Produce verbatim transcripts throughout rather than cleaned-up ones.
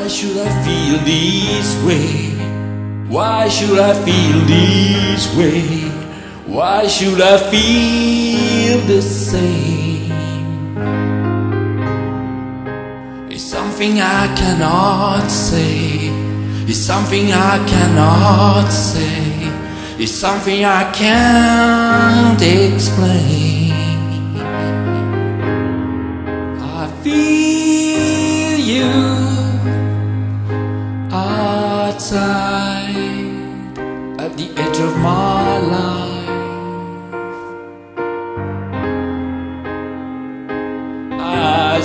should I feel this way? Why should I feel this way? Why should I feel the same? It's something I cannot say. It's something I cannot say. It's something I can't explain. I feel you outside at the edge of my life. I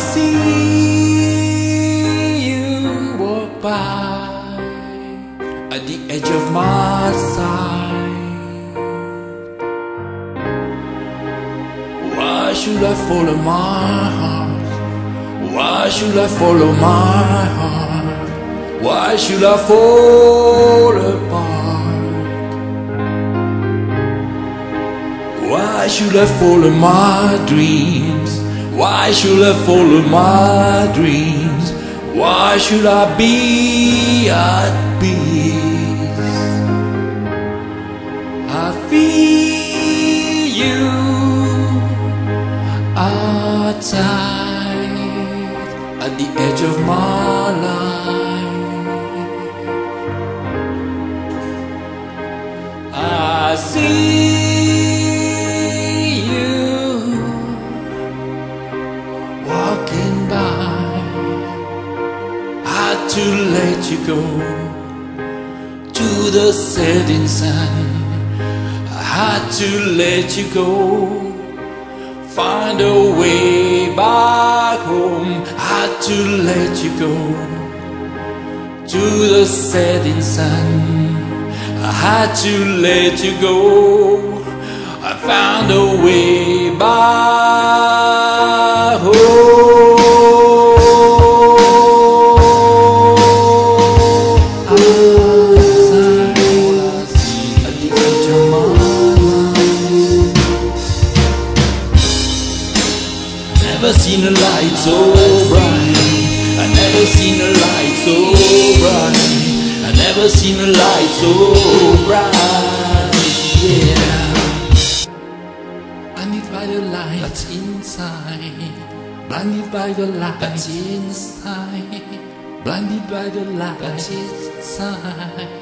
see you walk by at the edge of my side. Why should I follow my heart? Why should I follow my heart? Why should I fall apart? Why should I follow my dreams? Why should I follow my dreams? Why should I be at peace? I feel you outside at the edge of my life. I see you walking by. I had to let you go to the setting sun. I had to let you go, find a way back home. I had to let you go to the setting sun. I had to let you go, I found a way back home. Outside, at the edge of my life, never seen a light so bright. I never seen a light so bright. I never seen a light so bright. Yeah, blinded by the light that's inside. Blinded by the light that's inside. Blinded by the light that's inside.